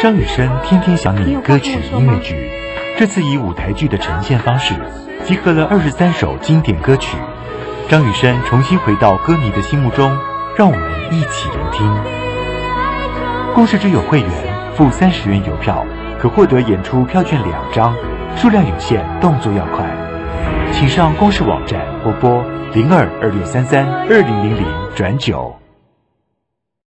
张雨生天天想你歌曲音乐剧，这次以舞台剧的呈现方式，集合了23首经典歌曲。张雨生重新回到歌迷的心目中，让我们一起聆听。公视之友会员付30元邮票，可获得演出票券2张，数量有限，动作要快。请上公视网站或拨0226332000转9。